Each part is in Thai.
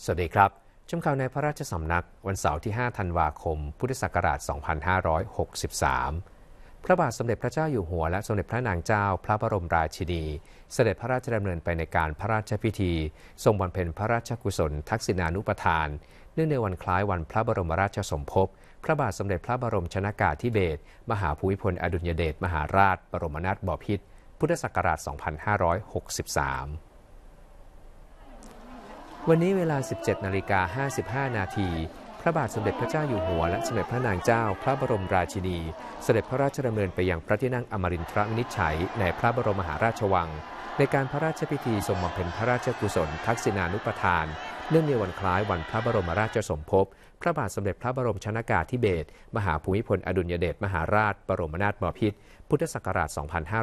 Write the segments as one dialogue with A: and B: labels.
A: สวัสดีครับชมข่าวในพระราชสำนักวันเสาร์ที่ 5 ธันวาคม พุทธศักราช 2563 พระบาทสมเด็จพระเจ้าอยู่หัวและสมเด็จพระนางเจ้าพระบรมราชินีเสด็จพระราชดำเนินไปในการพระราชพิธีทรงบำเพ็ญพระราชกุศลทักษิณานุปทานเนื่องในวันคล้ายวันพระบรมราชสมภพพระบาทสมเด็จพระบรมชนกาธิเบศรมหาภูมิพลอดุลยเดชมหาราชบรมนาถบพิตรพุทธศักราช 2563วันนี้เวลา 17:55 นาทีพระบาทสมเด็จพระเจ้าอยู่หัวและสมเด็จพระนางเจ้าพระบรมราชินีเสด็จพระราชดำเนินไปยังพระที่นั่งอมรินทรวินิจฉัยในพระบรมมหาราชวังในการพระราชพิธีทรงบำเพ็ญพระราชกุศลทักษิณานุปทานเนื่องในวันคล้ายวันพระบรมราชสมภพพระบาทสมเด็จพระบรมชนกาธิเบศรมหาภูมิพลอดุลยเดชมหาราชบรมนาถบพิตรพุทธศักราช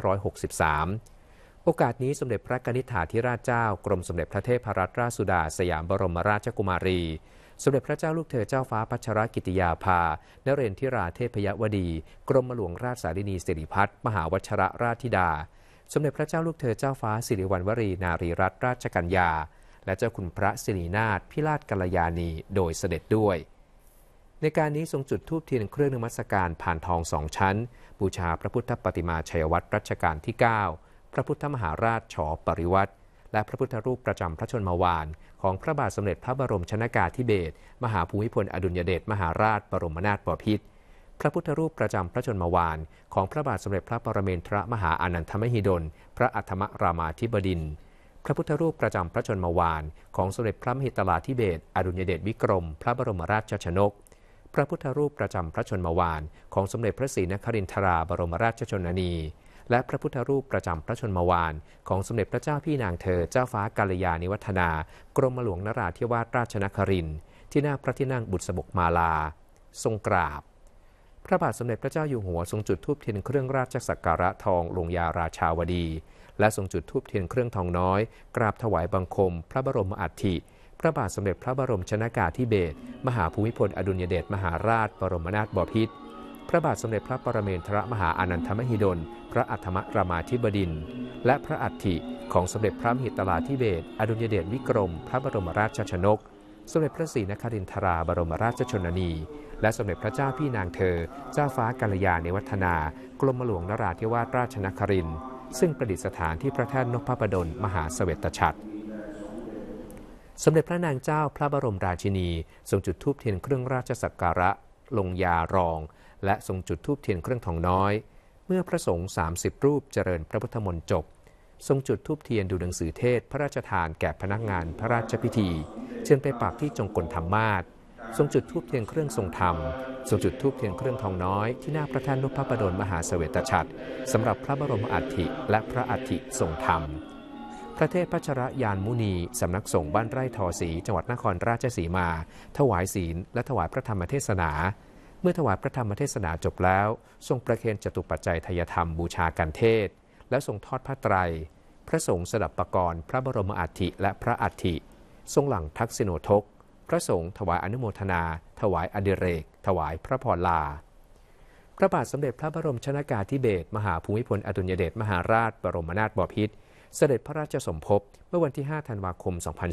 A: 2563โอกาสนี้สมเด็จพระนิธิถาธิราชเจ้ากรมสมเด็จพระเทพรัตนราชสุดาสยามบรมราชกุมารีสมเด็จพระเจ้าลูกเธอเจ้าฟ้าพัชรกิติยาภานเรนทิราเทพยวดีกรมหลวงราชสารินีสิริพัฒน์มหาวชรราชธิดาสมเด็จพระเจ้าลูกเธอเจ้าฟ้าสิริวัณวรีนารีรัตนราชกัญญาและเจ้าคุณพระสิรินาถพิราชกัลยาณีโดยเสด็จด้วยในการนี้ทรงจุดธูปเทียนเครื่องนมัสการผ่านทอง2 ชั้นบูชาพระพุทธปฏิมาชัยวัตรรัชกาลที่ 9พระพุทธมหาราชฉปริวัติและพระพุทธรูปประจำพระชนมวาลของพระบาทสมเด็จพระบรมชนกาธิเบศรมหาภูมิพลอดุลยเดชมหาราชบรมนาถบพิตรพระพุทธรูปประจำพระชนมวาลของพระบาทสมเด็จพระปรเมนทรมหาอานันทมหิดลพระอัฏฐมรามาธิบดินทร์พระพุทธรูปประจำพระชนมวาลของสมเด็จพระมหิตลาธิเบศรอดุลยเดชวิกรมพระบรมราชชนกพระพุทธรูปประจำพระชนมวาลของสมเด็จพระศรีนครินทราบรมราชชนนีและพระพุทธรูปประจำพระชนมวาลของสมเด็จพระเจ้าพี่นางเธอเจ้าฟ้ากาลยาณิวัฒนากรมหลวงนราธิวาสราชนครินทร์ที่หน้าพระที่นั่งบุษบกมาลาทรงกราบพระบาทสมเด็จพระเจ้าอยู่หัวทรงจุดธูปเทียนเครื่องราชสักการะทองลงยาราชาวดีและทรงจุดธูปเทียนเครื่องทองน้อยกราบถวายบังคมพระบรมอัฐิพระบาทสมเด็จพระบรมชนกาธิเบศรมหาภูมิพลอดุลยเดชมหาราชบรมนาถบพิตรพระบาทสมเด็จพระปรเมนทรมหาอานันทมหิดลพระอัฏฐมรามาธิบดินทร์และพระอัฐิของสมเด็จพระมหิตลาธิเบศรอดุลยเดชวิกรมพระบรมราชชนกสมเด็จพระศรีนครินทราบรมราชชนนีและสมเด็จพระเจ้าพี่นางเธอเจ้าฟ้ากัลยาณิวัฒนากรมหลวงนราธิวาสราชนครินทร์ซึ่งประดิษฐานที่พระแท่นนพบดลมหาเสวตฉัตรสมเด็จพระนางเจ้าพระบรมราชินีทรงจุดธูปเทียนเครื่องราชสักการะลงยารองและทรงจุดธูปเทียนเครื่องทองน้อยเมื่อพระสงฆ์30 รูปเจริญพระพุทธมนต์จบทรงจุดธูปเทียนดูหนังสือเทศพระราชทานแก่พนักงานพระราชพิธีเชิญไปปักที่จงกลธรรมาสน์ทรงจุดธูปเทียนเครื่องทรงธรรมทรงจุดธูปเทียนเครื่องทองน้อยที่หน้าพระแท่นนพบดลมหาเสวตฉัตรสำหรับพระบรมอัฐิและพระอัฐิทรงธรรมพระเทพพัชรยานมุนีสำนักสงฆ์บ้านไร่ทอศรีจังหวัดนครราชสีมาถวายศีลและถวายพระธรรมเทศนาเมื่อถวายพระธรรมเทศนาจบแล้วทรงประเคนจตุปัจจัยทายธรรมบูชากันเทศและทรงทอดผ้าไตรพระสงฆ์สดับปกรณ์พระบรมอัฐิและพระอัฐิทรงหลั่งทักษิโณทกพระสงฆ์ถวายอนุโมทนาถวายอดิเรกถวายพระพรลาพระบาทสมเด็จพระบรมชนกาธิเบศรมหาภูมิพลอดุลยเดชมหาราชบรมนาถบพิตรเสด็จพระราชสมภพเมื่อวันที่ 5 ธันวาคม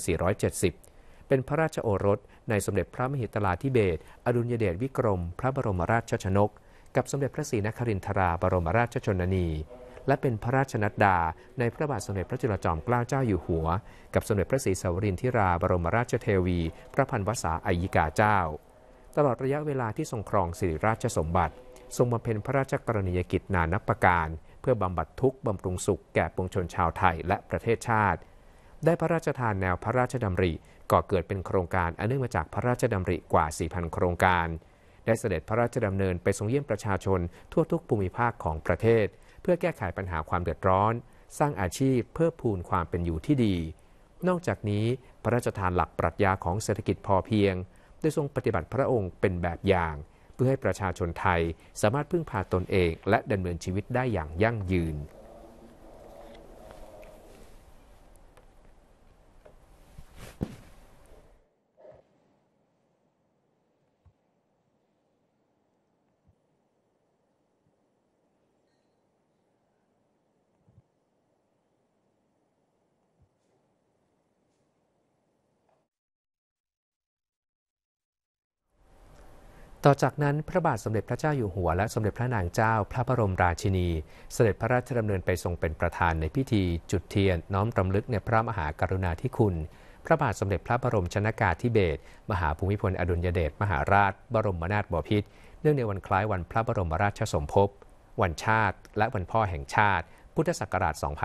A: 2470เป็นพระราชโอรสในสมเด็จพระมหิตลาธิเบศรอดุลยเดชวิกรมพระบรมราชชนกกับสมเด็จพระศรีนครินทราบรมราชชนนีและเป็นพระราชนัดดาในพระบาทสมเด็จพระจุลจอมเกล้าเจ้าอยู่หัวกับสมเด็จพระศรีสวรินทร์ธิราบรมราชเทวีพระพันวษาอัยยิกาเจ้าตลอดระยะเวลาที่ทรงครองสิริราชสมบัติทรงบำเพ็ญพระราชกรณียกิจนานับประการเพื่อบำบัดทุกข์บำรุงสุขแก่ปวงชนชาวไทยและประเทศชาติได้พระราชทานแนวพระราชดำริก่อเกิดเป็นโครงการอันเนื่องมาจากพระราชดำริกว่า 4,000 โครงการได้เสด็จพระราชดำเนินไปทรงเยี่ยมประชาชนทั่วทุกภูมิภาคของประเทศเพื่อแก้ไขปัญหาความเดือดร้อนสร้างอาชีพเพิ่มพูนความเป็นอยู่ที่ดีนอกจากนี้พระราชทานหลักปรัชญาของเศรษฐกิจพอเพียงได้ทรงปฏิบัติพระองค์เป็นแบบอย่างเพื่อให้ประชาชนไทยสามารถพึ่งพาตนเองและดำเนินชีวิตได้อย่างยั่งยืนต่อจากนั้นพระบาทสมเด็จพระเจ้าอยู่หัวและสมเด็จพระนางเจ้าพระบรมราชินีเสด็จพระราชดำเนินไปทรงเป็นประธานในพิธีจุดเทียนน้อมรำลึกในพระมหากรุณาธิคุณพระบาทสมเด็จพระบรมชนกาธิเบศรมหาภูมิพลอดุลยเดชมหาราชบรมนาถบพิตรเนื่องในวันคล้ายวันพระบรมราชสมภพวันชาติและวันพ่อแห่งชาติพุทธศักราช 2563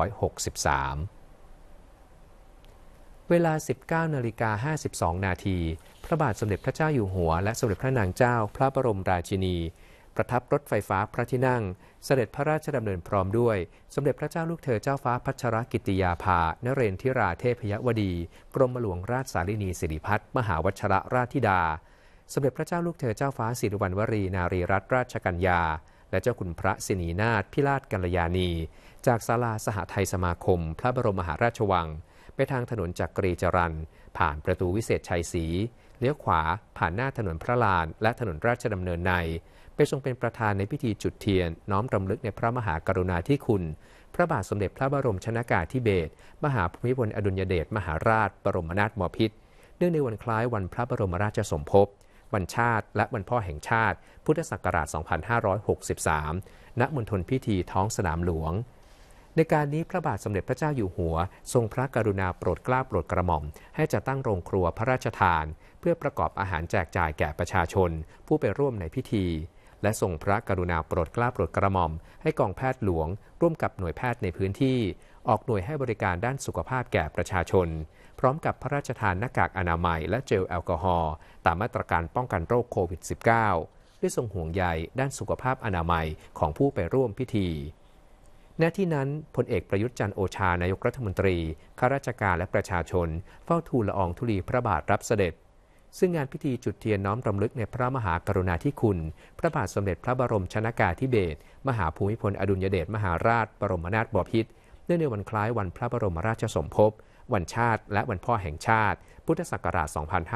A: เวลา 19:52 นาทีพระบาทสมเด็จพระเจ้าอยู่หัวและสมเด็จพระนางเจ้าพระบรมราชินีประทับรถไฟฟ้าพระที่นั่งเสด็จพระราชดำเนินพร้อมด้วยสมเด็จพระเจ้าลูกเธอเจ้าฟ้าพัชรกิติยาภานเรนทิราเทพยวดีกรมหลวงราชสารินีสิริพัฒน์มหาวชรราชธิดาสมเด็จพระเจ้าลูกเธอเจ้าฟ้าสิริวัณวรีนารีรัตนราชกัญญาและเจ้าคุณพระสินีนาถพิราชกัลยาณีจากศาลาสหไทยสมาคมพระบรมมหาราชวังไปทางถนนจักรีจรัญผ่านประตูวิเศษชัยศรีเลี้ยวขวาผ่านหน้าถนนพระลานและถนนราชดำเนินในไปทรงเป็นประธานในพิธีจุดเทียนน้อมรำลึกในพระมหากรุณาธิคุณพระบาทสมเด็จพระบรมชนกาธิเบศรมหาภูมิพลอดุลยเดชมหาราชบรมนาถบพิตรเนื่องในวันคล้ายวันพระบรมราชสมภพวันชาติและวันพ่อแห่งชาติพุทธศักราช 2563 ณ มณฑลพิธีท้องสนามหลวงในการนี้พระบาทสมเด็จพระเจ้าอยู่หัวทรงพระกรุณาโปรดเกล้าโปรดกระหม่อมให้จัดตั้งโรงครัวพระราชทานเพื่อประกอบอาหารแจกจ่ายแก่ประชาชนผู้ไปร่วมในพิธีและทรงพระกรุณาโปรดเกล้าโปรดกระหม่อมให้กองแพทย์หลวงร่วมกับหน่วยแพทย์ในพื้นที่ออกหน่วยให้บริการด้านสุขภาพแก่ประชาชนพร้อมกับพระราชทานหน้ากากอนามัยและเจลแอลกอฮอล์ตามมาตรการป้องกันโรคโควิด -19 ด้วยทรงห่วงใยด้านสุขภาพอนามัยของผู้ไปร่วมพิธีณที่นั้นพลเอกประยุทธ์จันทร์โอชานายกรัฐมนตรีข้าราชการและประชาชนเฝ้าทูลละอองธุลีพระบาทรับเสด็จซึ่งงานพิธีจุดเทียนน้อมรำลึกในพระมหากรุณาธิคุณพระบาทสมเด็จพระบรมชนกาธิเบศรมหาภูมิพลอดุลยเดชมหาราชบรมนาถบพิตรเนื่องในวันคล้ายวันพระบรมราชสมภพวันชาติและวันพ่อแห่งชาติพุทธศักราช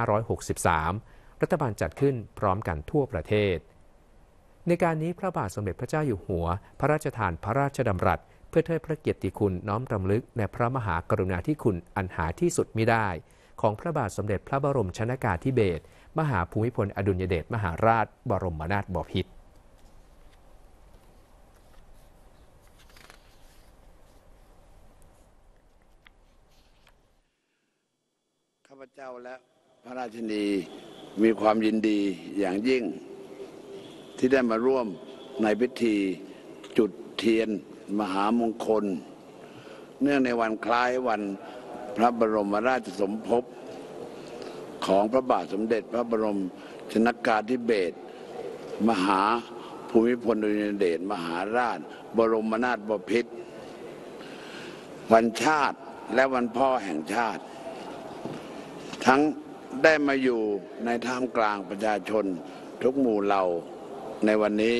A: 2563 รัฐบาลจัดขึ้นพร้อมกันทั่วประเทศในการนี้พระบาทสมเด็จพระเจ้าอยู่หัวพระราชทานพระราชดำรัสเพื่อเทิดพระเกียรติคุณน้อมรำลึกในพระมหากรุณาธิคุณอันหาที่สุดมิได้ของพระบาทสมเด็จพระบรมชนกาธิเบศรมหาภูมิพลอดุลยเดชมหาราชบรมนาถบพิตร
B: ข้าพเจ้าและพระราชินีมีความยินดีอย่างยิ่งที่ได้มาร่วมในพิธีจุดเทียนมหามงคลเนื่องในวันคล้ายวันพระบรมราชสมภพของพระบาทสมเด็จพระบรมชนกาธิเบศรมหาภูมิพลอดุลยเดชมหาราชบรมนาถบพิตรวันชาติและวันพ่อแห่งชาติทั้งได้มาอยู่ในท่ามกลางประชาชนทุกหมู่เหล่าในวันนี้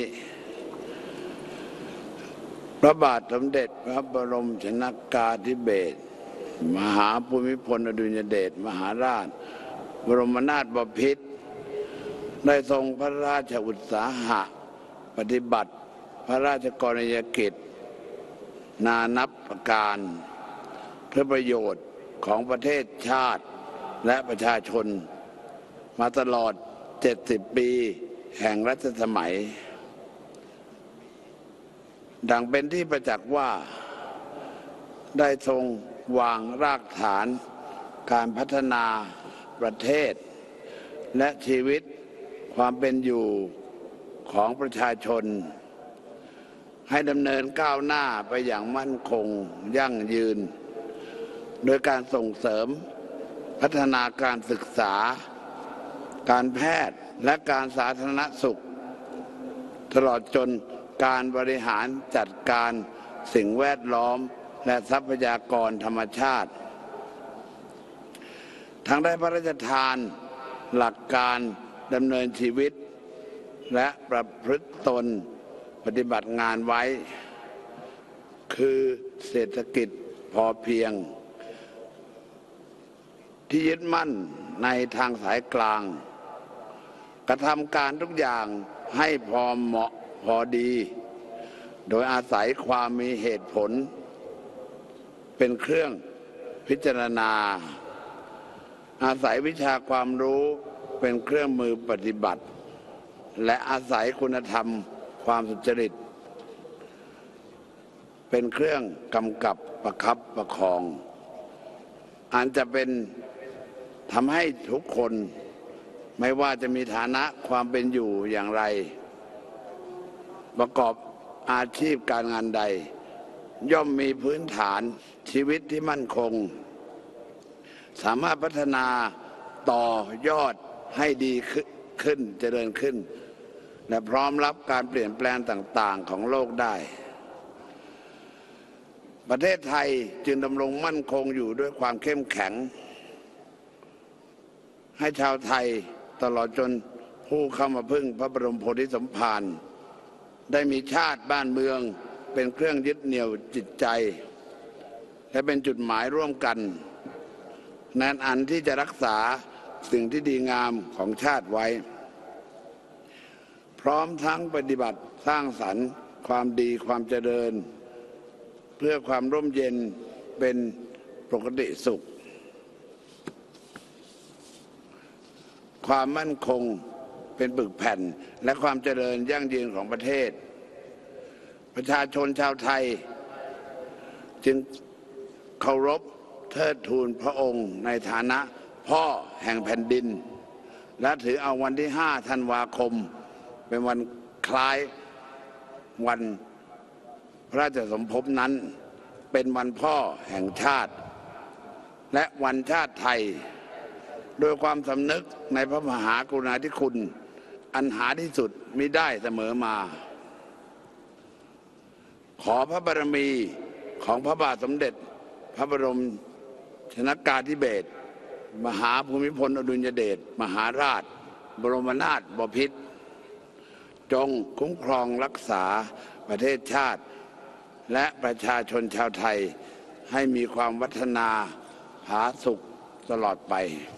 B: พระบาทสมเด็จพระบรมชนกาธิเบศรมหาภูมิพลอดุลยเดชมหาราชบรมนาถบพิตรได้ทรงพระราชอุตสาหะปฏิบัติพระราชกรณียกิจนานับประการเพื่อประโยชน์ของประเทศชาติและประชาชนมาตลอด70 ปีแห่งรัชสมัยดังเป็นที่ประจักษ์ว่าได้ทรงวางรากฐานการพัฒนาประเทศและชีวิตความเป็นอยู่ของประชาชนให้ดำเนินก้าวหน้าไปอย่างมั่นคงยั่งยืนโดยการส่งเสริมพัฒนาการศึกษาการแพทย์และการสาธารณสุขตลอดจนการบริหารจัดการสิ่งแวดล้อมและทรัพยากรธรรมชาติทั้งได้พระราชทานหลักการดำเนินชีวิตและประพฤติตนปฏิบัติงานไว้คือเศรษฐกิจพอเพียงที่ยึดมั่นในทางสายกลางกระทำการทุกอย่างให้พอเหมาะพอดีโดยอาศัยความมีเหตุผลเป็นเครื่องพิจารณาอาศัยวิชาความรู้เป็นเครื่องมือปฏิบัติและอาศัยคุณธรรมความสุจริตเป็นเครื่องกำกับประคับประคองอันจะเป็นทำให้ทุกคนไม่ว่าจะมีฐานะความเป็นอยู่อย่างไรประกอบอาชีพการงานใดย่อมมีพื้นฐานชีวิตที่มั่นคงสามารถพัฒนาต่อยอดให้ดีขึ้นเจริญขึ้นและพร้อมรับการเปลี่ยนแปลงต่างๆของโลกได้ประเทศไทยจึงดำรงมั่นคงอยู่ด้วยความเข้มแข็งให้ชาวไทยตลอดจนผู้เข้ามาพึ่งพระบรมโพธิสมภารได้มีชาติบ้านเมืองเป็นเครื่องยึดเหนี่ยวจิตใจและเป็นจุดหมายร่วมกันในอันที่จะรักษาสิ่งที่ดีงามของชาติไว้พร้อมทั้งปฏิบัติสร้างสรรค์ความดีความเจริญเพื่อความร่มเย็นเป็นปกติสุขความมั่นคงเป็นปึกแผ่นและความเจริญยั่งยืนของประเทศประชาชนชาวไทยจึงเคารพเทิดทูนพระองค์ในฐานะพ่อแห่งแผ่นดินและถือเอาวันที่5 ธันวาคมเป็นวันคล้ายวันพระราชสมภพนั้นเป็นวันพ่อแห่งชาติและวันชาติไทยโดยความสำนึกในพระมหากรุณาธิคุณอันหาที่สุดมิได้เสมอมาขอพระบารมีของพระบาทสมเด็จพระบรมชนกาธิเบศรมหาภูมิพลอดุลยเดชมหาราชบรมนาถบพิตรจงคุ้มครองรักษาประเทศชาติและประชาชนชาวไทยให้มีความวัฒนาผาสุกตลอดไป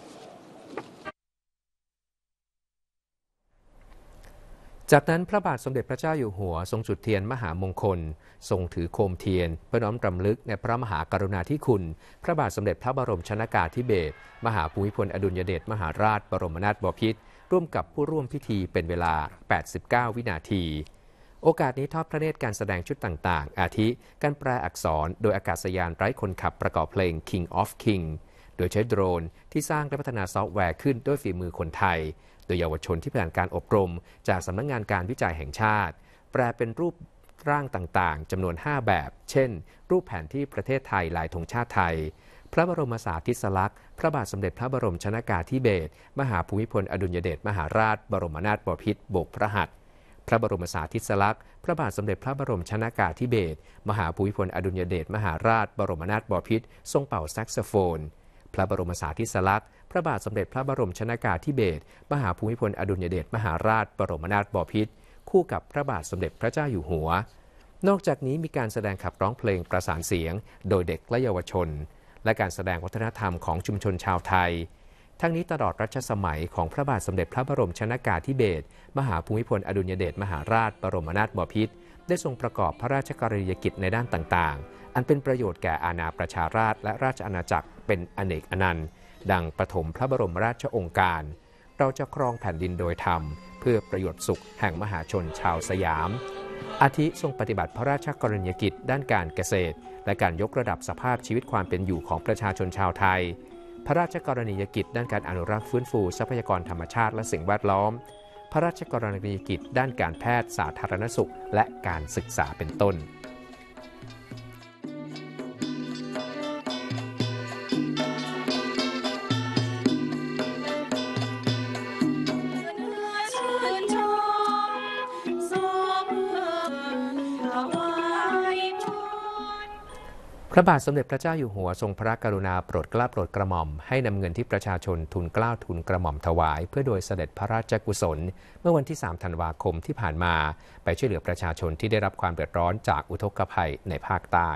A: จากนั้นพระบาทสมเด็จพระเจ้าอยู่หัวทรงจุดเทียนมหามงคลทรงถือโคมเทียนเพื่อน้อมรำลึกในพระมหากรุณาธิคุณพระบาทสมเด็จพระบรมชนกาธิเบศรมหาภูมิพลอดุลยเดชมหาราชบรมนาถบพิตรร่วมกับผู้ร่วมพิธีเป็นเวลา89 วินาทีโอกาสนี้ทอดพระเนตรการแสดงชุดต่างๆอาทิการแปลอักษรโดยอากาศยานไร้คนขับประกอบเพลง King of King โดยใช้โดรนที่สร้างและพัฒนาซอฟต์แวร์ขึ้นด้วยฝีมือคนไทยโดยเยาวชนที่ผ่านการอบรมจากสำนักงานการวิจัยแห่งชาติแปลเป็นรูปร่างต่างๆจำนวน5แบบเช่นรูปแผนที่ประเทศไทยลายธงชาติไทยพระบรมสารีริสลักษณ์พระบาทสมเด็จพระบรมชนกาธิเบศรมหาภูมิพลอดุลยเดชมหาราชบรมนาถบพิตรโบกพระหัตถ์พระบรมสารีริสลักษณ์พระบาทสมเด็จพระบรมชนกาธิเบศรมหาภูมิพลอดุลยเดชมหาราชบรมนาถบพิตรทรงเป่าแซกโซโฟนพระบรมสารีริสลักษณ์พระบาทสมเด็จพระบรมชนกาธิเบศรมหาภูมิพลอดุลยเดชมหาราชบรมนาถบพิตรคู่กับพระบาทสมเด็จพระเจ้าอยู่หัวนอกจากนี้มีการแสดงขับร้องเพลงประสานเสียงโดยเด็กและเยาวชนและการแสดงวัฒนธรรมของชุมชนชาวไทยทั้งนี้ตลอดรัชสมัยของพระบาทสมเด็จพระบรมชนกาธิเบศรมหาภูมิพลอดุลยเดชมหาราชบรมนาถบพิตรได้ทรงประกอบพระราชกรณียกิจในด้านต่างๆอันเป็นประโยชน์แก่อาณาประชาราษฎร์และราชอาณาจักรเป็นอเนกอนันต์ดังปฐมพระบรมราชโองการเราจะครองแผ่นดินโดยธรรมเพื่อประโยชน์สุขแห่งมหาชนชาวสยามอาทิทรงปฏิบัติพระราชกรณียกิจด้านการเกษตรและการยกระดับสภาพชีวิตความเป็นอยู่ของประชาชนชาวไทยพระราชกรณียกิจด้านการอนุรักษ์ฟื้นฟูทรัพยากรธรรมชาติและสิ่งแวดล้อมพระราชกรณียกิจด้านการแพทย์สาธารณสุขและการศึกษาเป็นต้นพระบาทสมเด็จพระเจ้าอยู่หัวทรงพระกรุณาโปรดเกล้าโปรดกระหม่อมให้นำเงินที่ประชาชนทุนเกล้าทุนกระหม่อมถวายเพื่อโดยเสด็จพระราชกุศลเมื่อวันที่3 ธันวาคมที่ผ่านมาไปช่วยเหลือประชาชนที่ได้รับความเดือดร้อนจากอุทกภัยในภาคใต้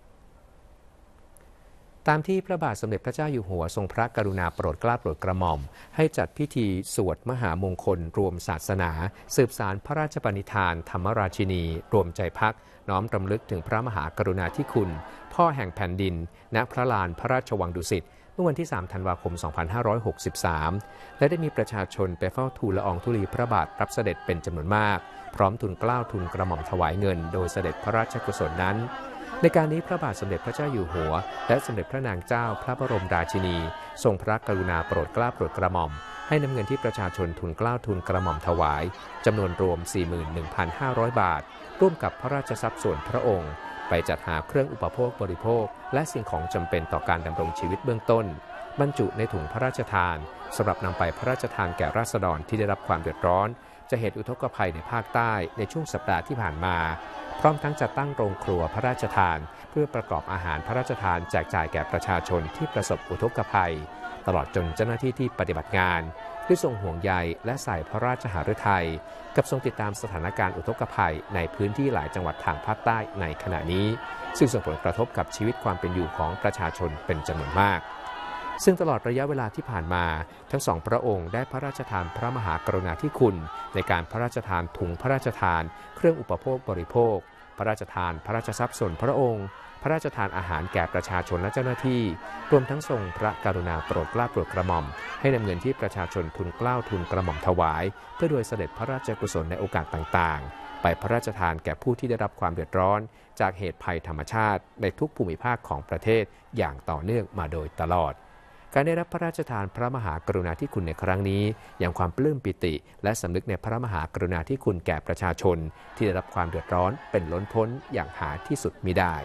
A: ตามที่พระบาทสมเด็จพระเจ้าอยู่หัวทรงพระกรุณาโปรดเกล้าโปรดกระหม่อมให้จัดพิธีสวดมหามงคลรวมศาสนาสืบสานพระราชปณิธานธรรมราชินีรวมใจพักน้อมรำลึกถึงพระมหากรุณาธิคุณพ่อแห่งแผ่นดินณพระลานพระราชวังดุสิตเมื่อวันที่ 3 ธันวาคม 2563 และได้มีประชาชนไปเฝ้าทูลละอองธุลีพระบาทรับเสด็จเป็นจำนวนมากพร้อมทุนเกล้าทุนกระหม่อมถวายเงินโดยเสด็จพระราชกุศลนั้นในการนี้พระบาทสมเด็จพระเจ้าอยู่หัวและสมเด็จพระนางเจ้าพระบรมราชินีทรงพระกรุณาโปรดเกล้าโปรดกระหม่อมให้นำเงินที่ประชาชนทุนเกล้าทุนกระหม่อมถวายจำนวนรวม 41,500 บาทร่วมกับพระราชทรัพย์ส่วนพระองค์ไปจัดหาเครื่องอุปโภคบริโภคและสิ่งของจำเป็นต่อการดำรงชีวิตเบื้องต้นบรรจุในถุงพระราชทานสำหรับนำไปพระราชทานแก่ราษฎรที่ได้รับความเดือดร้อนจากเหตุอุทกภัยในภาคใต้ในช่วงสัปดาห์ที่ผ่านมาพร้อมทั้งจัดตั้งโรงครัวพระราชทานเพื่อประกอบอาหารพระราชทานแจกจ่ายแก่ประชาชนที่ประสบอุทกภัยตลอดจนเจ้าหน้าที่ที่ปฏิบัติงานด้วยทรงห่วงใยและใส่พระราชหฤทัยกับทรงติดตามสถานการณ์อุทกภัยในพื้นที่หลายจังหวัดทางภาคใต้ในขณะนี้ซึ่งส่งผลกระทบกับชีวิตความเป็นอยู่ของประชาชนเป็นจำนวนมากซึ่งตลอดระยะเวลาที่ผ่านมาทั้งสองพระองค์ได้พระราชทานพระมหากรุณาธิคุณในการพระราชทานถุงพระราชทานเครื่องอุปโภคบริโภคพระราชทานพระราชทรัพย์ส่วนพระองค์พระราชทานอาหารแก่ประชาชนและเจ้าหน้าที่รวมทั้งทรงพระกรุณาโปรดเกล้าโปรดกระหม่อมให้นำเงินที่ประชาชนทุนเกล้าทุนกระหม่อมถวายเพื่อโดยเสด็จพระราชกุศลในโอกาสต่างๆไปพระราชทานแก่ผู้ที่ได้รับความเดือดร้อนจากเหตุภัยธรรมชาติในทุกภูมิภาคของประเทศอย่างต่อเนื่องมาโดยตลอดการได้รับพระราชทานพระมหากรุณาธิคุณในครั้งนี้ยังความปลื้มปิติและสำนึกในพระมหากรุณาธิคุณแก่ประชาชนที่ได้รับความเดือดร้อนเป็นล้นพ้นอย่างหาที่สุดมิได้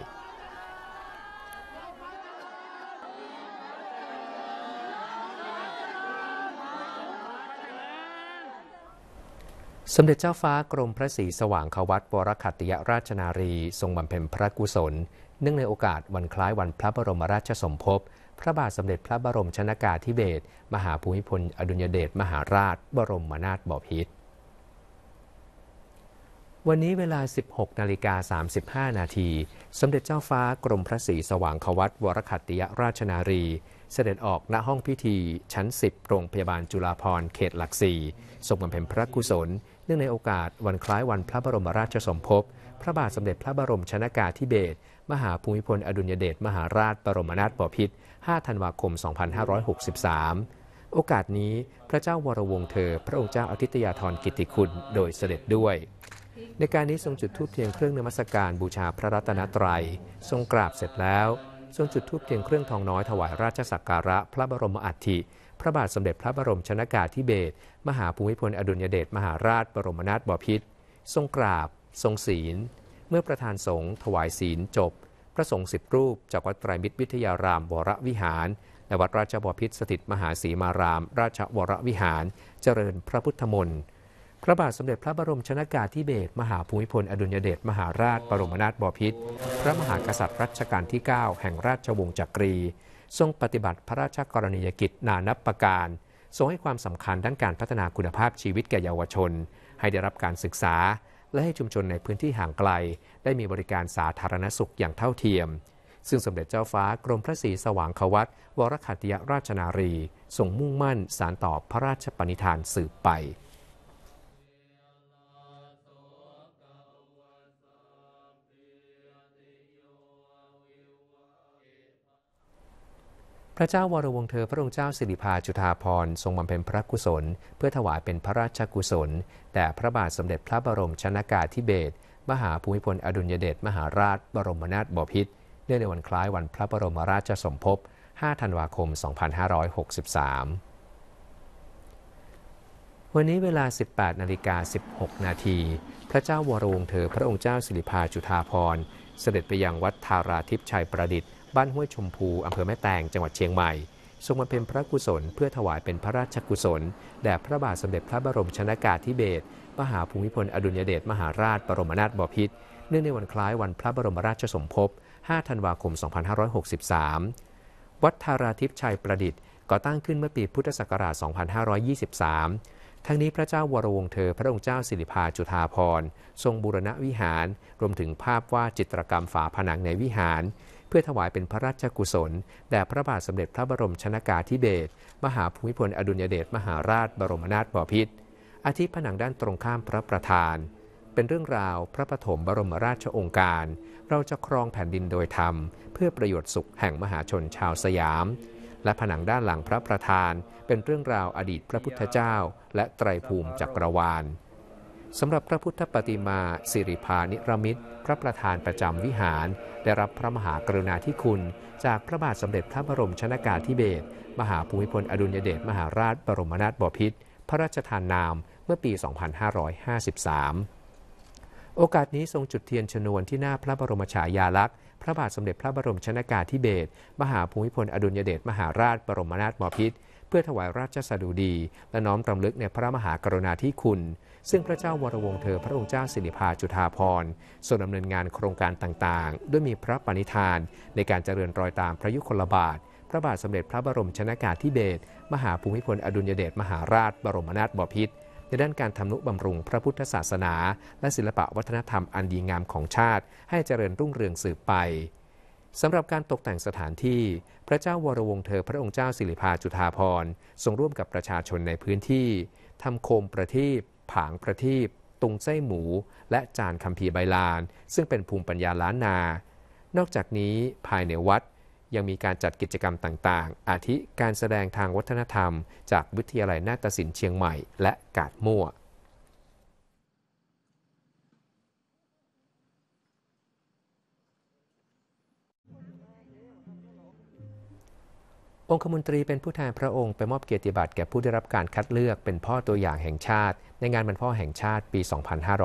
A: สมเด็จเจ้าฟ้ากรมพระศรีสว่างควัตรวรคัตติยราชนารีทรงบำเพ็ญพระกุศลเนื่องในโอกาสวันคล้ายวันพระบรมราชสมภพพระบาทสมเด็จพระบรมชนกาธิเบศรมหาภูมิพลอดุลยเดชมหาราชบรมนาถบพิตรวันนี้เวลา 16:35 นาทีสมเด็จเจ้าฟ้ากรมพระศรีสว่างควัตรวรคัตติยราชนารีเสด็จออกณห้องพิธีชั้น 10 โรงพยาบาลจุฬาภรณ์เขตหลัก 4 ทรงบำเพ็ญพระกุศลเนื่องในโอกาสวันคล้ายวันพระบรมราชสมภพพระบาทสมเด็จพระบรมชนกาธิเบศรมหาภูมิพลอดุลยเดชมหาราชบรมนาถบพิตร 5 ธันวาคม 2563 โอกาสนี้พระเจ้าวรวงศ์เธอพระองค์เจ้าอาทิตยาธรกิตติคุณโดยเสด็จด้วยในการนี้ทรงจุดธูปเทียนเครื่องนมัสการบูชาพระรัตนตรัยทรงกราบเสร็จแล้วทรงจุดธูปเทียนเครื่องทองน้อยถวายราชสักการะพระบรมอัฐิพระบาทสมเด็จพระบรมชนกาธิเบศรมหาภูมิพลอดุลยเดชมหาราชบรมนาถบพิตรทรงกราบทรงศีลเมื่อประธานสงฆ์ถวายศีลจบพระสงฆ์10 รูปจากวัดไตรมิตรวิทยารามวรวิหารและวัดราชบพิตรสถิตมหาศรีมารามราชวรวิหารเจริญพระพุทธมนต์พระบาทสมเด็จพระบรมชนกาธิเบศรมหาภูมิพลอดุลยเดชมหาราชบรมนาถบพิตรพระมหากษัตริย์รัชกาลที่ 9 แห่งราชวงศ์จักรีทรงปฏิบัติพระราชกรณียกิจนานับประการทรงให้ความสำคัญด้านการพัฒนาคุณภาพชีวิตแก่เยาวชนให้ได้รับการศึกษาและให้ชุมชนในพื้นที่ห่างไกลได้มีบริการสาธารณสุขอย่างเท่าเทียมซึ่งสมเด็จเจ้าฟ้ากรมพระศรีสว่างควัตรวรคัตติยราชนารีทรงมุ่งมั่นสานต่อพระราชปณิธานสืบไปพระเจ้าวรวงศ์เธอพระองค์เจ้าสิริภาจุฑาภรณ์ทรงบำเพ็ญพระกุศลเพื่อถวายเป็นพระราชกุศลแด่พระบาทสมเด็จพระบรมชนกาธิเบศรมหาภูมิพลอดุลยเดชมหาราชบรมนาถบพิตรเนื่องในวันคล้ายวันพระบรมราชสมภพ 5 ธันวาคม 2563 วันนี้เวลา 18:16 นาทีพระเจ้าวรวงศ์เธอพระองค์เจ้าสิริภาจุฑาภรณ์เสด็จไปยังวัดธาราทิพย์ชัยประดิษฐ์บ้านห้วยชมพูอำเภอแม่แตงจังหวัดเชียงใหม่ทรงบำเพ็ญพระกุศลเพื่อถวายเป็นพระราชกุศลแด่พระบาทสมเด็จพระบรมชนกาธิเบศรมหาภูมิพลอดุลยเดชมหาราชบรมนาถบพิตรเนื่องในวันคล้ายวันพระบรมราชสมภพ 5 ธันวาคม 2563 วัดธาราทิพย์ชัยประดิษฐ์ก่อตั้งขึ้นเมื่อปีพุทธศักราช 2523 ทั้งนี้พระเจ้าวรวงศ์เธอพระองค์เจ้าสิริภาจุฑาภรณ์ทรงบูรณะวิหารรวมถึงภาพวาดจิตรกรรมฝาผนังในวิหารเพื่อถวายเป็นพระราชกุศลแด่พระบาทสมเด็จพระบรมชนกาธิเบศรมหาภูมิพลอดุลยเดชมหาราชบรมนาถบพิตรอาทิผนังด้านตรงข้ามพระประธานเป็นเรื่องราวพระปฐมบรมราชโองการ เราจะครองแผ่นดินโดยธรรมเพื่อประโยชน์สุขแห่งมหาชนชาวสยามและผนังด้านหลังพระประธานเป็นเรื่องราวอดีตพระพุทธเจ้าและไตรภูมิจักรวาลสำหรับพระพุทธปฏิมาสิริพานิรมิตรพระประธานประจำวิหารได้รับพระมหากรุณาธิคุณจากพระบาทสมเด็จพระบรมชนกาธิเบศรมหาภูมิพลอดุลยเดชมหาราชบรมนาถบพิตรพระราชทานนามเมื่อปี 2553 โอกาสนี้ทรงจุดเทียนชนวนที่หน้าพระบรมฉายาลักษณ์พระบาทสมเด็จพระบรมชนกาธิเบศรมหาภูมิพลอดุลยเดชมหาราชบรมนาถบพิตรเพื่อถวายราชสดุดีและน้อมรำลึกในพระมหากรุณาธิคุณซึ่งพระเจ้าวรวงศ์เธอพระองค์เจ้าสิริภาจุฑาภรณ์ทรงดำเนินงานโครงการต่างๆด้วยมีพระปณิธานในการเจริญรอยตามพระยุคลบาทพระบาทสมเด็จพระบรมชนกาธิเบศรมหาภูมิพลอดุลยเดชมหาราชบรมนาถบพิตรในด้านการทำนุบำรุงพระพุทธศาสนาและศิลปวัฒนธรรมอันดีงามของชาติให้เจริญรุ่งเรืองสืบไปสำหรับการตกแต่งสถานที่พระเจ้าวรวงศ์เธอพระองค์เจ้าสิริภาจุฑาภรณ์ทรงร่วมกับประชาชนในพื้นที่ทำโคมประทีปผางประทีปตุงไส้หมูและจานคัมภีร์ใบลานซึ่งเป็นภูมิปัญญาล้านนานอกจากนี้ภายในวัดยังมีการจัดกิจกรรมต่างๆอาทิการแสดงทางวัฒนธรรมจากวิทยาลัยนาฏศิลป์เชียงใหม่และกาดมั่วองคมนตรีเป็นผู้แทนพระองค์ไปมอบเกียรติบัตรแก่ผู้ได้รับการคัดเลือกเป็นพ่อตัวอย่างแห่งชาติในงานวันพ่อแห่งชาติปี 2563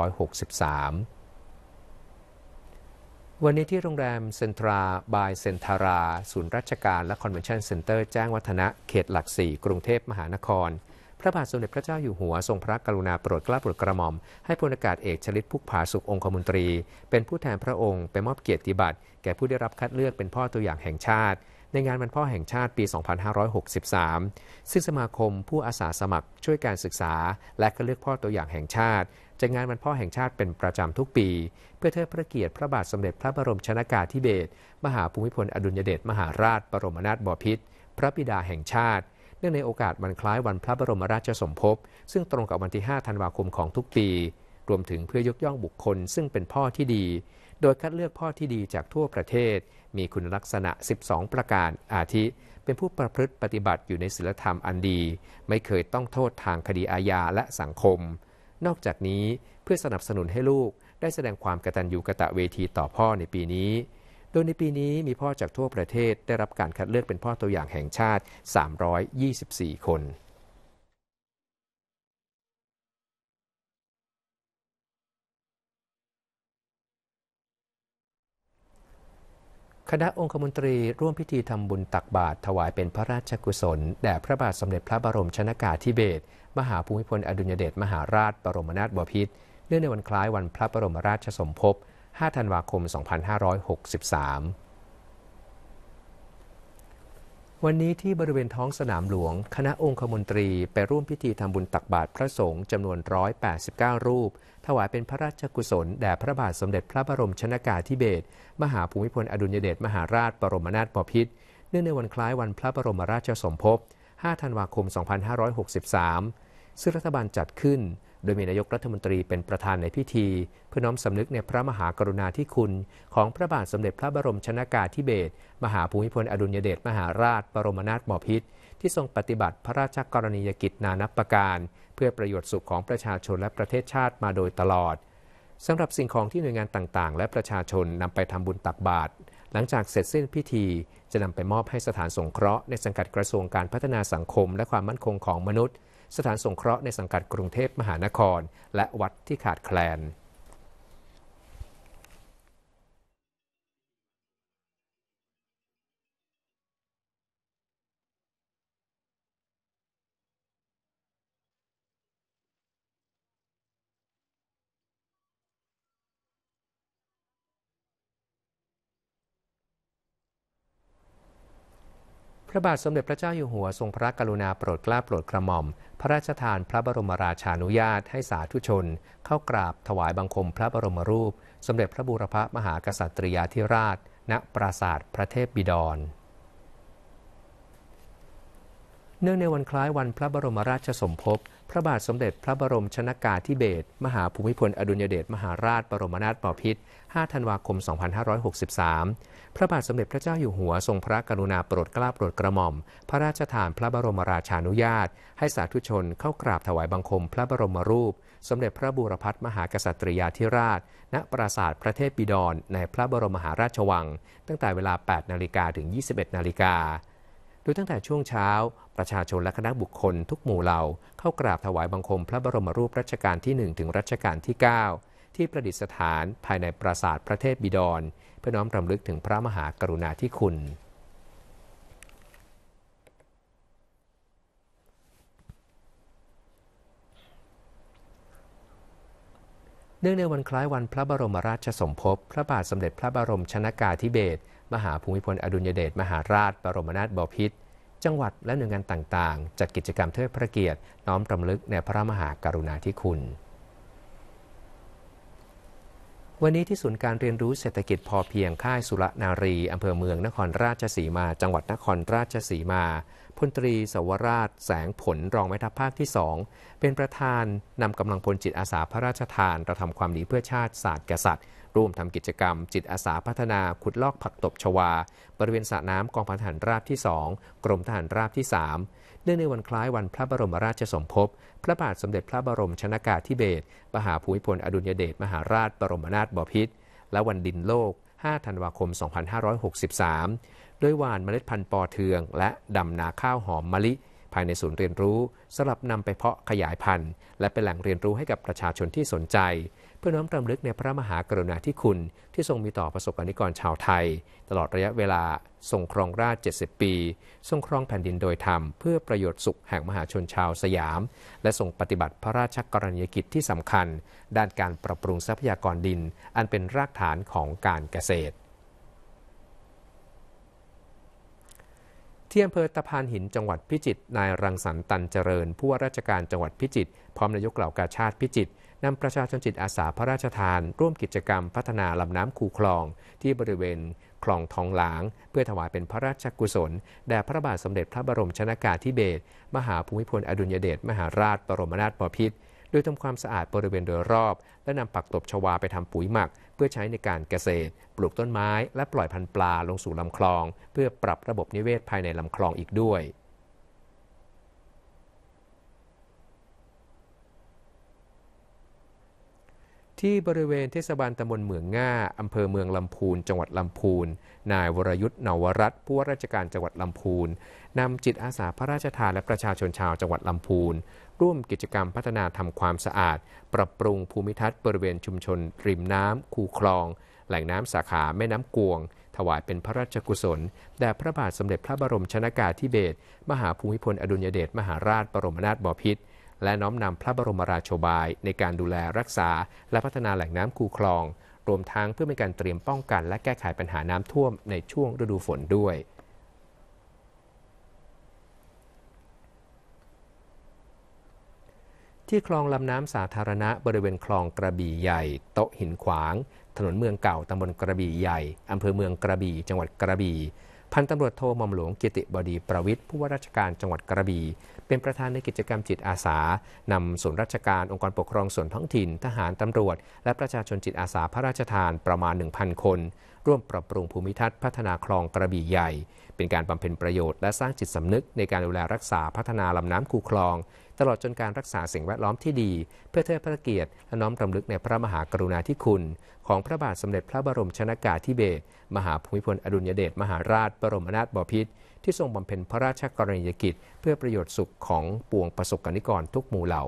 A: วันนี้ที่โรงแรมเซ็นทราบายเซ็นทาราศูนย์ราชการและคอนเวนชั่นเซ็นเตอร์แจ้งวัฒนะเขตหลัก 4 กรุงเทพมหานครพระบาทสมเด็จพระเจ้าอยู่หัวทรงพระกรุณาโปรดเกล้าโปรดกระหม่อมให้พลอากาศเอกชลิตพุกผาสุของคมนตรีเป็นผู้แทนพระองค์ไปมอบเกียรติบัตรแก่ผู้ได้รับคัดเลือกเป็นพ่อตัวอย่างแห่งชาติในงานวันพ่อแห่งชาติปี 2563 ซึ่งสมาคมผู้อาสาสมัครช่วยการศึกษาและคัดเลือกพ่อตัวอย่างแห่งชาติจัดงานวันพ่อแห่งชาติเป็นประจำทุกปีเพื่อเทิดพระเกียรติพระบาทสมเด็จพระบรมชนกาธิเบศรมหาภูมิพลอดุลยเดชมหาราชบรมนาถบพิตรพระบิดาแห่งชาติเนื่องในโอกาสวันคล้ายวันพระบรมราชสมภพซึ่งตรงกับวันที่ 5 ธันวาคมของทุกปีรวมถึงเพื่อยกย่องบุคคลซึ่งเป็นพ่อที่ดีโดยคัดเลือกพ่อที่ดีจากทั่วประเทศมีคุณลักษณะ 12 ประการอาทิเป็นผู้ประพฤติปฏิบัติอยู่ในศีลธรรมอันดีไม่เคยต้องโทษทางคดีอาญาและสังคมนอกจากนี้เพื่อสนับสนุนให้ลูกได้แสดงความกตัญญูกตเวทีต่อพ่อในปีนี้โดยในปีนี้มีพ่อจากทั่วประเทศได้รับการคัดเลือกเป็นพ่อตัวอย่างแห่งชาติ324 คนคณะองคมนตรีร่วมพิธีทำบุญตักบาตรถวายเป็นพระราชกุศลแด่พระบาทสมเด็จพระบรมชนกาธิเบศรมหาภูมิพลอดุลยเดชมหาราชบรมนาถบพิตรเนื่องในวันคล้ายวันพระบรมราชสมภพ 5 ธันวาคม 2563 วันนี้ที่บริเวณท้องสนามหลวงคณะองคมนตรีไปร่วมพิธีทำบุญตักบาตรพระสงฆ์จำนวน189 รูปถวายเป็นพระราชกุศลแด่พระบาทสมเด็จพระบรมชนกาธิเบศรมหาภูมิพลอดุลยเดชมหาราชบรมนาถบพิตรเนื่องในวันคล้ายวันพระบรมราชสมภพ 5 ธันวาคม 2563 ซึ่งรัฐบาลจัดขึ้นโดยมีนายกรัฐมนตรีเป็นประธานในพิธีเพื่อน้อมสำนึกในพระมหากรุณาธิคุณของพระบาทสมเด็จพระบรมชนกาธิเบศรมหาภูมิพลอดุลยเดชมหาราชบรมนาถบพิตรที่ทรงปฏิบัติพระราชกรณียกิจนานับประการเพื่อประโยชน์สุขของประชาชนและประเทศชาติมาโดยตลอดสำหรับสิ่งของที่หน่วยงานต่างๆและประชาชนนำไปทำบุญตักบาตรหลังจากเสร็จสิ้นพิธีจะนำไปมอบให้สถานสงเคราะห์ในสังกัดกระทรวงการพัฒนาสังคมและความมั่นคงของมนุษย์สถานสงเคราะห์ในสังกัดกรุงเทพมหานครและวัดที่ขาดแคลน พระบาทสมเด็จพระเจ้าอยู่หัวทรงพระกรุณาโปรดเกล้าโปรดกระหม่อมพระราชทานพระบรมราชานุญาตให้สาธุชนเข้ากราบถวายบังคมพระบรมรูปสมเด็จพระบูรพมหากษัตริยาธิราชณปราสาทพระเทพบิดรเนื่องในวันคล้ายวันพระบรมราชสมภพพระบาทสมเด็จพระบรมชนกาธิเบศรมหาภูมิพลอดุลยเดชมหาราชบรมนาถบพิตร 5 ธันวาคม 2563 พระบาทสมเด็จพระเจ้าอยู่หัวทรงพระกรุณาโปรดเกล้าโปรดกระหม่อมพระราชทานพระบรมราชานุญาตให้สาธุชนเข้ากราบถวายบังคมพระบรมรูปสมเด็จพระบูรพมหากษัตริยาธิราชณปราสาทพระเทพบิดรในพระบรมมหาราชวังตั้งแต่เวลา 8 นาฬิกาถึง 21 นาฬิกาโดยตั้งแต่ช่วงเช้าประชาชนและคณะบุคคลทุกหมู่เหล่าเข้ากราบถวายบังคมพระบรมรูปรัชกาลที่ 1 ถึงรัชกาลที่ 9 ที่ประดิษฐานภายในปราสาทพระเทพบิดรเพื่อน้อมรำลึกถึงพระมหากรุณาธิคุณเนื่องในวันคล้ายวันพระบรมราชสมภพพระบาทสมเด็จพระบรมชนกาธิเบศรมหาภูมิพลอดุลยเดชมหาราชบรมนาถบพิตรจังหวัดและหน่วยงานต่างๆจัดกิจกรรมเทิดพระเกียรติน้อมรำลึกในพระมหากรุณาธิคุณวันนี้ที่ศูนย์การเรียนรู้เศรษฐกิจพอเพียงค่ายสุรนารีอำเภอเมืองนครราชสีมาจังหวัดนครราชสีมาพลตรีสวราชแสงผลรองแม่ทัพภาคที่ 2เป็นประธานนำกำลังพลจิตอาสาพระราชทานกระทำความดีเพื่อชาติศาสตร์กษัตริย์ร่วมทำกิจกรรมจิตอาสาพัฒนาขุดลอกผักตบชวาบริเวณสระน้ำกองพันทหารราบที่ 2กรมทหารราบที่ 3เนื่องในวันคล้ายวันพระบรมราชสมภพพระบาทสมเด็จพระบรมชนกาธิเบศรมหาภูมิพลอดุลยเดชมหาราชบรมนาถบพิตรและวันดินโลก 5 ธันวาคม 2563 โดยหว่านเมล็ดพันธุ์ปอเทืองและดำนาข้าวหอมมะลิภายในศูนย์เรียนรู้สำหรับนำไปเพาะขยายพันธุ์และเป็นแหล่งเรียนรู้ให้กับประชาชนที่สนใจเพื่อน้อมรำลึกในพระมหากรุณาธิคุณที่ทรงมีต่อประสบกนิกรชาวไทยตลอดระยะเวลาทรงครองราชย์70 ปีทรงครองแผ่นดินโดยธรรมเพื่อประโยชน์สุขแห่งมหาชนชาวสยามและทรงปฏิบัติพระราชกรณียกิจที่สำคัญด้านการปรับปรุงทรัพยากรดินอันเป็นรากฐานของการเกษตรที่อำเภอตะพานหินจังหวัดพิจิตรนายรังสรรค์ตันเจริญผู้ว่าราชการจังหวัดพิจิตรพร้อมนายกเหล่ากาชาดพิจิตรนำประชาชนจิตอาสาพระราชทานร่วมกิจกรรมพัฒนาลำน้ำคูคลองที่บริเวณคลองทองหลางเพื่อถวายเป็นพระราชกุศลแด่พระบาทสมเด็จพระบรมชนกาธิเบศรมหาภูมิพลอดุลยเดชมหาราชบรมนาถบพิตรโดยทำความสะอาดบริเวณโดยรอบและนำผักตบชวาไปทำปุ๋ยหมักเพื่อใช้ในการเกษตรปลูกต้นไม้และปล่อยพันธุ์ปลาลงสู่ลำคลองเพื่อปรับระบบนิเวศภายในลำคลองอีกด้วยที่บริเวณเทศบาลตำบลเหมืองง่าอำเภอเมืองลำพูนจังหวัดลำพูนนายวรยุทธ์นวรัตน์ผู้ว่าราชการจังหวัดลำพูนนำจิตอาสาพระราชทานและประชาชนชาวจังหวัดลำพูนร่วมกิจกรรมพัฒนาทำความสะอาดปรับปรุงภูมิทัศน์บริเวณชุมชนริมน้ำคูคลองแหล่งน้ำสาขาแม่น้ำกวงถวายเป็นพระราชกุศลแด่พระบาทสมเด็จพระบรมชนกาธิเบศรมหาภูมิพลอดุลยเดชมหาราชบรมนาถบพิตรและน้อมนำพระบรมราโชบายในการดูแลรักษาและพัฒนาแหล่งน้ำคูคลองรวมทั้งเพื่อเป็นการเตรียมป้องกันและแก้ไขปัญหาน้ำท่วมในช่วงฤดูฝนด้วยที่คลองลำน้ำสาธารณะบริเวณคลองกระบี่ใหญ่โต๊ะหินขวางถนนเมืองเก่าตำบลกระบี่ใหญ่อำเภอเมืองกระบี่จังหวัดกระบี่พันตำรวจโทหม่อมหลวงกิติบดีประวิตรผู้ว่าราชการจังหวัดกระบี่เป็นประธานในกิจกรรมจิตอาสานำส่วนราชการองค์กรปกครองส่วนท้องถิ่นทหารตำรวจและประชาชนจิตอาสาพระราชทานประมาณ 1,000 คนร่วมปรับปรุงภูมิทัศน์พัฒนาคลองกระบี่ใหญ่เป็นการบำเพ็ญประโยชน์และสร้างจิตสำนึกในการดูแลรักษาพัฒนาลำน้ำคูคลองตลอดจนการรักษาสิ่งแวดล้อมที่ดีเพื่อเทิดพระเกียรติและน้อมรำลึกในพระมหากรุณาธิคุณของพระบาทสมเด็จพระบรมชนกาธิเบศรมหาภูมิพลอดุลยเดชมหาราชบรมนาถบพิตรที่ทรงบำเพ็ญพระราชกรณียกิจเพื่อประโยชน์สุขของปวงประสบกนิกรทุกหมู่เหล่า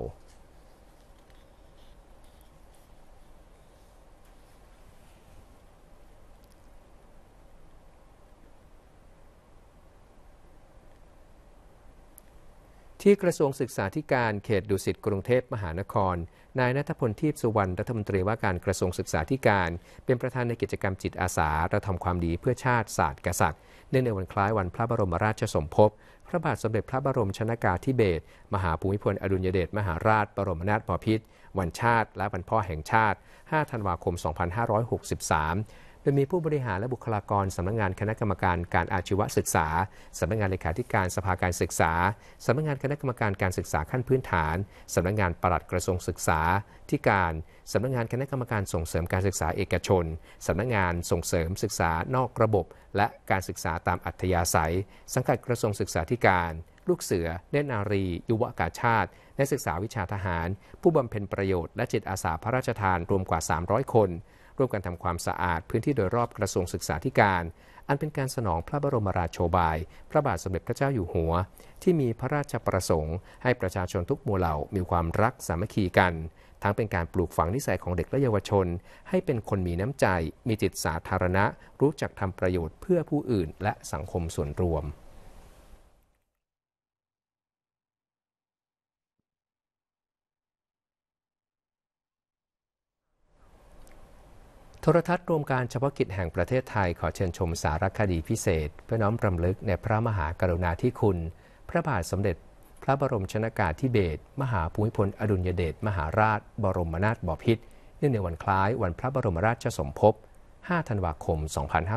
A: ที่กระทรวงศึกษาธิการเขตดุสิตกรุงเทพมหานครนายณัฐพลทีพสุวรรณรัฐมนตรีว่าการกระทรวงศึกษาธิการเป็นประธานในกิจกรรมจิตอาสากระทำความดีเพื่อชาติศาสตร์กษัตริย์เนื่องในวันคล้ายวันพระบรมราชสมภพพระบาทสมเด็จพระบรมชนกาธิเบศรมหาภูมิพลอดุลยเดชมหาราชบรมนาถบพิตรวันชาติและวันพ่อแห่งชาติ 5 ธันวาคม 2563 โดยมีผู้บริหารและบุคลากรสำนักงานคณะกรรมการการอาชีวศึกษาสำนักงานเลขาธิการสภาการศึกษาสำนักงานคณะกรรมการการศึกษาขั้นพื้นฐานสำนักงานปลัดกระทรวงศึกษาธิการสำนักงานคณะกรรมการส่งเสริมการศึกษาเอกชนสำนักงานส่งเสริมศึกษานอกระบบและการศึกษาตามอัธยาศัยสังกัดกระทรวงศึกษาธิการลูกเสือเนตรนารียุวกาชาตินักศึกษาวิชาทหารผู้บำเพ็ญประโยชน์และจิตอาสาพระราชทานรวมกว่า300คนร่วมกันทำความสะอาดพื้นที่โดยรอบกระทรวงศึกษาธิการอันเป็นการสนองพระบรมราโชบายพระบาทสมเด็จพระเจ้าอยู่หัวที่มีพระราชประสงค์ให้ประชาชนทุกหมู่เหล่ามีความรักสามัคคีกันทั้งเป็นการปลูกฝังนิสัยของเด็กและเยาวชนให้เป็นคนมีน้ำใจมีจิตสาธารณะรู้จักทำประโยชน์เพื่อผู้อื่นและสังคมส่วนรวมโทรทัศน์รวมการเฉพาะกิจแห่งประเทศไทยขอเชิญชมสารคดีพิเศษเพื่อน้อมรำลึกในพระมหากรุณาธิคุณพระบาทสมเด็จพระบรมชนกาธิเบศรมหาภูมิพลอดุลยเดชมหาราชบรมนาถบพิตรเนื่องในวันคล้ายวันพระบรมราชสมภพ 5 ธันวาคม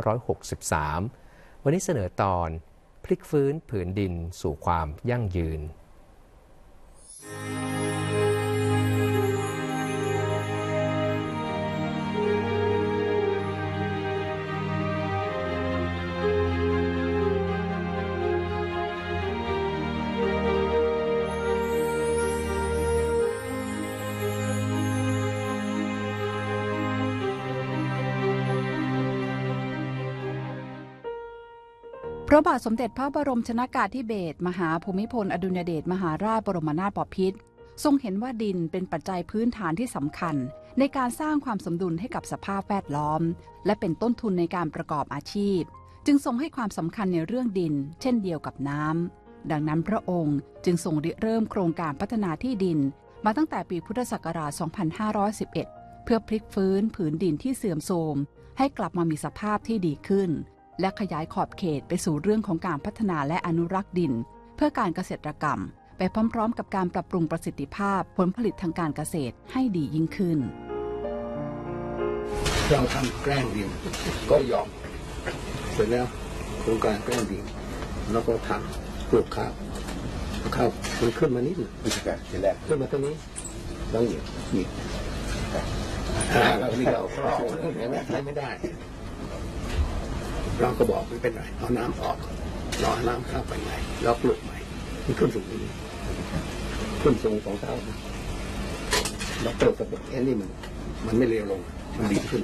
A: 2563 วันนี้เสนอตอนพลิกฟื้นผืนดินสู่ความยั่งยืน
C: พระบาทสมเด็จพระบรมชนกาธิเบศรมหาภูมิพลอดุลยเดชมหาราชบรมนาถบพิตรทรงเห็นว่าดินเป็นปัจจัยพื้นฐานที่สำคัญในการสร้างความสมดุลให้กับสภาพแวดล้อมและเป็นต้นทุนในการประกอบอาชีพจึงทรงให้ความสำคัญในเรื่องดินเช่นเดียวกับน้ำดังนั้นพระองค์จึงทรงริเริ่มโครงการพัฒนาที่ดินมาตั้งแต่ปีพุทธศักราช 2511 เพื่อพลิกฟื้นผืนดินที่เสื่อมโทรมให้กลับมามีสภาพที่ดีขึ้นและขยายขอบเขตไปสู่เรื่องของการพัฒนาและอนุรักษ์ดินเพื่อการเกษตรกรรมไปพร้อมๆกับการปรับปรุงประสิทธิภาพผลผลิตทางการเกษตรให้ดียิ่งขึ้น
D: เราทำแกล้งดินก็ยอมเสร็จแล้วโครงการแกล้งดินแล้วก็ทำปลูกข้าวมันขึ้นมานิดหนึ่งทีแรกขึ้นมาตรงนี้แล้วนี่เรานี่เราครอบเห็นไหมใช้ไม่ได้เราก็บอกไม่เป็นไรเอาน้ำออกรอน้ำเข้าไปใหม่แล้วปลูกใหม่มันขึ้นสูงนี้ขึ้นสูงของเท้าแล้วปลูกกับแอนนี่มันไม่เลวลงมันดีขึ้น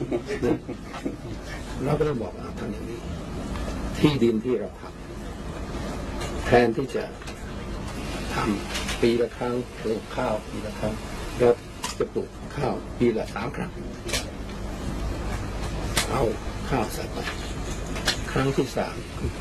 D: เราก็ต้องบอกทำอย่างนี้ที่ดินที่เราทำแทนที่จะทำปีละครั้งปลูกข้าวปีละครั้งเราจะปลูกข้าวปีละ3 ครั้งเอาข้าวใส่ไปครั้งที่3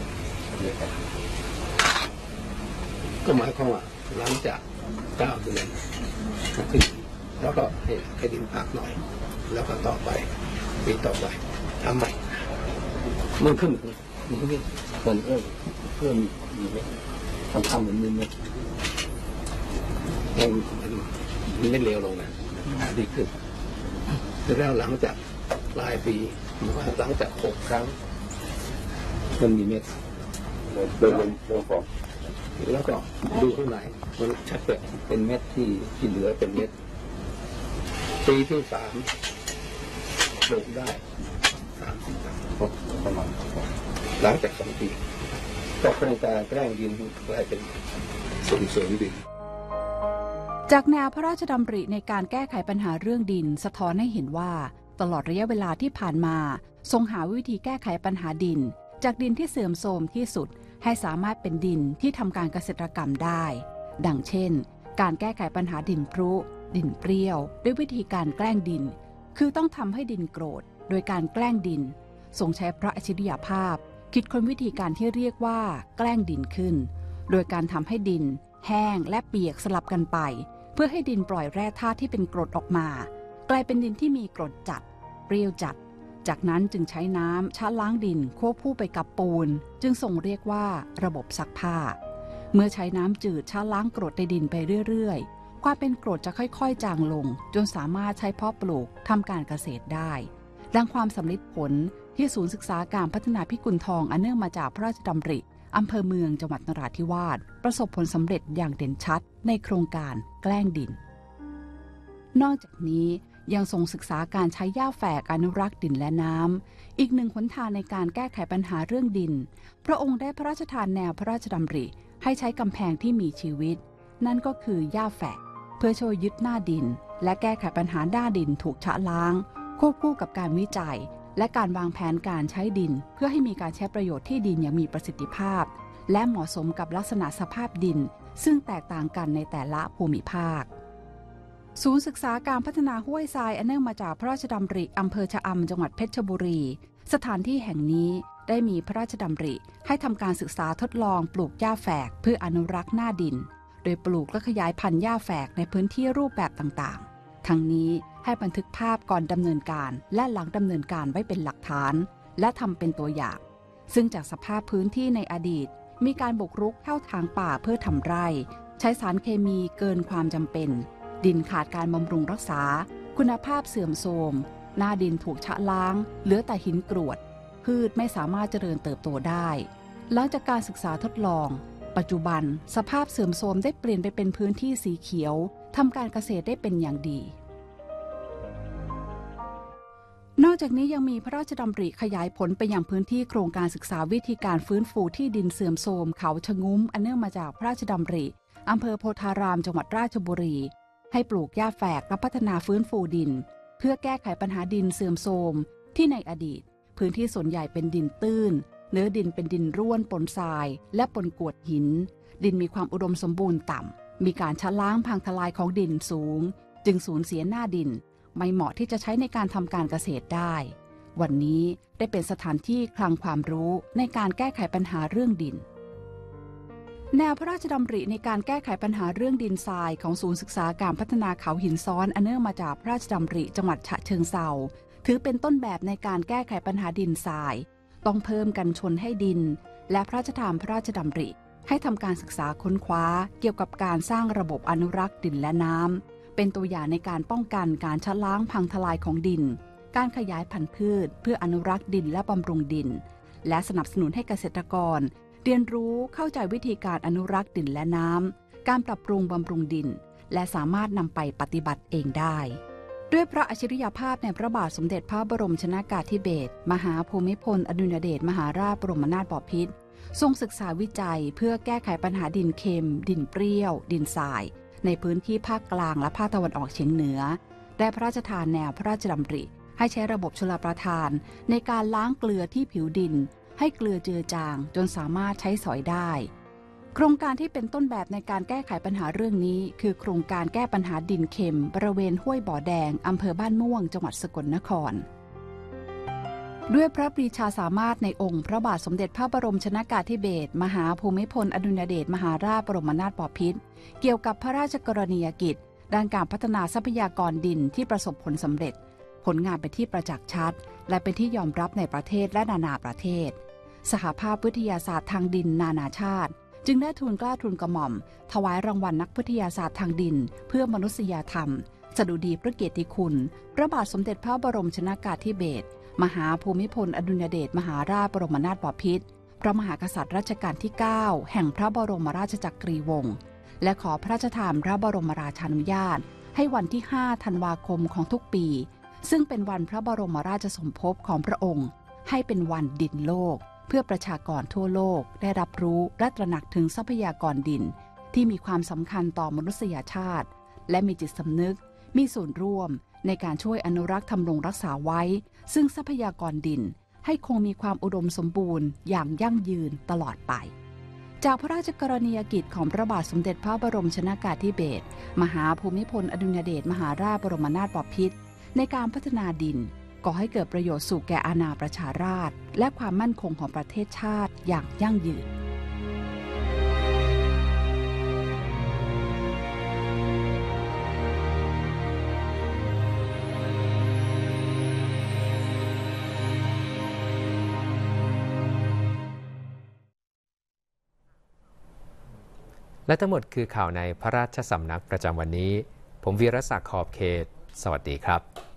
D: ก็หมายความว่าหลังจาก9 เดือนแล้วก็ให้ดินพักหน่อยแล้วก็ต่อไปปีต่อไปทำใหม่มันขึ้นมันเพิ่มมีไหมทำเหมือนมันไม่เลวลงนะดีขึ้นแล้วหลังจากปลายปีหลังจาก6 ครั้งมันมีเม็ดเริ่มฟองแล้วก็ดูข้างในมันชัดเป็นเม็ดที่เหลือเป็นเม็ดปีที่3ปลูกได้30 ครั้งประมาณหลังจาก2 ปีก็โครงการแกล้งดินกลายเป็นส่งเสริมดิน
C: จากแนวพระราชดำริในการแก้ไขปัญหาเรื่องดินสะท้อนให้เห็นว่าตลอดระยะเวลาที่ผ่านมาทรงหาวิธีแก้ไขปัญหาดินจากดินที่เสื่อมโทรมที่สุดให้สามารถเป็นดินที่ทำการเกษตรกรรมได้ดังเช่นการแก้ไขปัญหาดินพรุดินเปรี้ยวด้วยวิธีการแกล้งดินคือต้องทำให้ดินโกรธโดยการแกล้งดินทรงใช้พระอัจฉริยภาพคิดค้นวิธีการที่เรียกว่าแกล้งดินขึ้นโดยการทำให้ดินแห้งและเปียกสลับกันไปเพื่อให้ดินปล่อยแร่ธาตุที่เป็นกรดออกมากลายเป็นดินที่มีกรดจัดเปรี้ยวจัดจากนั้นจึงใช้น้ำชะล้างดินควบคู่ไปกับปูนจึงทรงเรียกว่าระบบซักผ้าเมื่อใช้น้ำจืดชะล้างกรดในดินไปเรื่อยๆความเป็นกรดจะค่อยๆจางลงจนสามารถใช้เพาะปลูกทำการเกษตรได้ดังความสำลิดผลที่ศูนย์ศึกษาการพัฒนาพิกุลทองอันเนื่องมาจากพระราชดำริอำเภอเมืองจังหวัดนราธิวาสประสบผลสำเร็จอย่างเด่นชัดในโครงการแกล้งดินนอกจากนี้ยังทรงศึกษาการใช้หญ้าแฝกอนุรักษ์ดินและน้ำอีกหนึ่งหนทางในการแก้ไขปัญหาเรื่องดินพระองค์ได้พระราชทานแนวพระราชดำริให้ใช้กำแพงที่มีชีวิตนั่นก็คือหญ้าแฝกเพื่อช่วยยึดหน้าดินและแก้ไขปัญหาด้าดินถูกชะล้างควบคู่กับการวิจัยและการวางแผนการใช้ดินเพื่อให้มีการใช้ประโยชน์ที่ดินอย่างมีประสิทธิภาพและเหมาะสมกับลักษณะสภาพดินซึ่งแตกต่างกันในแต่ละภูมิภาคศูนย์ศึกษาการพัฒนาห้วยทรายอันเนื่องมาจากพระราชดำริอำเภอชะอำจังหวัดเพชรบุรีสถานที่แห่งนี้ได้มีพระราชดำริให้ทำการศึกษาทดลองปลูกหญ้าแฝกเพื่ออนุรักษ์หน้าดินโดยปลูกและขยายพันธุ์หญ้าแฝกในพื้นที่รูปแบบต่างๆทั้งนี้ให้บันทึกภาพก่อนดำเนินการและหลังดำเนินการไว้เป็นหลักฐานและทำเป็นตัวอย่างซึ่งจากสภาพพื้นที่ในอดีตมีการบุกรุกเข้าทางป่าเพื่อทำไร่ใช้สารเคมีเกินความจำเป็นดินขาดการบำรุงรักษาคุณภาพเสื่อมโทรมหน้าดินถูกชะล้างเหลือแต่หินกรวดพืชไม่สามารถเจริญเติบโตได้หลังจากการศึกษาทดลองปัจจุบันสภาพเสื่อมโทรมได้เปลี่ยนไปเป็นพื้นที่สีเขียวทำการเกษตรได้เป็นอย่างดีนอกจากนี้ยังมีพระราชดำริขยายผลไปยังพื้นที่โครงการศึกษาวิธีการฟื้นฟูที่ดินเสื่อมโทรมเขาชะงุ้มอันเนื่องมาจากพระราชดำริอำเภอโพธารามจังหวัดราชบุรีให้ปลูกหญ้าแฝกและพัฒนาฟื้นฟูดินเพื่อแก้ไขปัญหาดินเสื่อมโทรมที่ในอดีตพื้นที่ส่วนใหญ่เป็นดินตื้นเนื้อดินเป็นดินร่วนปนทรายและปนกรวดหินดินมีความอุดมสมบูรณ์ต่ำมีการชะล้างพังทลายของดินสูงจึงสูญเสียหน้าดินไม่เหมาะที่จะใช้ในการทำการเกษตรได้วันนี้ได้เป็นสถานที่คลังความรู้ในการแก้ไขปัญหาเรื่องดินแนวพระราชดำริในการแก้ไขปัญหาเรื่องดินทรายของศูนย์ศึกษาการพัฒนาเขาหินซ้อนอันเนื่องมาจากพระราชดำริจังหวัดฉะเชิงเทราถือเป็นต้นแบบในการแก้ไขปัญหาดินทรายต้องเพิ่มกันชนให้ดินและพระราชทานพระราชดำริให้ทำการศึกษาค้นคว้าเกี่ยวกับการสร้างระบบอนุรักษ์ดินและน้ำเป็นตัวอย่างในการป้องกันการชะล้างพังทลายของดินการขยายพันธุ์พืชเพื่ออนุรักษ์ดินและบำรุงดินและสนับสนุนให้เกษตรกรเรียนรู้เข้าใจวิธีการอนุรักษ์ดินและน้ำการปรับปรุงบำรุงดินและสามารถนำไปปฏิบัติเองได้ด้วยพระอัจฉริยภาพในพระบาทสมเด็จพระบรมชนกาธิเบศรมหาภูมิพลอดุลยเดชมหาราชบรมนาถบพิตรทรงศึกษาวิจัยเพื่อแก้ไขปัญหาดินเค็มดินเปรี้ยวดินทรายในพื้นที่ภาคกลางและภาคตะวันออกเฉียงเหนือได้พระราชทานแนวพระราชดำริให้ใช้ระบบชลประทานในการล้างเกลือที่ผิวดินให้เกลือเจือจางจนสามารถใช้สอยได้โครงการที่เป็นต้นแบบในการแก้ไขปัญหาเรื่องนี้คือโครงการแก้ปัญหาดินเค็มบริเวณห้วยบ่อแดงอำเภอบ้านม่วงจังหวัดสกลนครด้วยพระปรีชาสามารถในองค์พระบาทสมเด็จพระบรมชนกาธิเบศรมหาภูมิพลอดุลยเดชมหาราชบรมนาถบพิตรเกี่ยวกับพระราชกรณียกิจด้านการพัฒนาทรัพยากรดินที่ประสบผลสำเร็จผลงานเป็นที่ประจักษ์ชัดและเป็นที่ยอมรับในประเทศและนานาประเทศสหภาพวิทยาศาสตร์ทางดินนานาชาติจึงได้ทูลเกล้าทูลกระหม่อมถวายรางวัลนักวิทยาศาสตร์ทางดินเพื่อมนุษยธรรมสดุดีพระเกียรติคุณพระบาทสมเด็จพระบรมชนกาธิเบศรมหาภูมิพลอดุลยเดชมหาราชบรมนาถบพิตรพระมหากษัตริย์รัชกาลที่ 9แห่งพระบรมราชจักรีวงศ์และขอพระราชทานพระบรมราชานุญาตให้วันที่ 5 ธันวาคมของทุกปีซึ่งเป็นวันพระบรมราชสมภพของพระองค์ให้เป็นวันดินโลกเพื่อประชากรทั่วโลกได้รับรู้และตระหนักถึงทรัพยากรดินที่มีความสำคัญต่อมนุษยชาติและมีจิตสำนึกมีส่วนร่วมในการช่วยอนุรักษ์ทำรงรักษาไว้ซึ่งทรัพยากรดินให้คงมีความอุดมสมบูรณ์อย่างยั่งยืนตลอดไปจากพระราชกรณียกิจของพระบาทสมเด็จพระบรมชนกาธิเบศรมหาภูมิพลอดุลยเดชมหาราชบรมนาถบพิตรในการพัฒนาดินก่อให้เกิดประโยชน์สู่แก่อาณาประชาราษฎร์และความมั่นคงของประเทศชาติอย่างยั่งยืน
A: และทั้งหมดคือข่าวในพระราชสำนักประจำวันนี้ผมวีรศักดิ์ขอบเขตสวัสดีครับ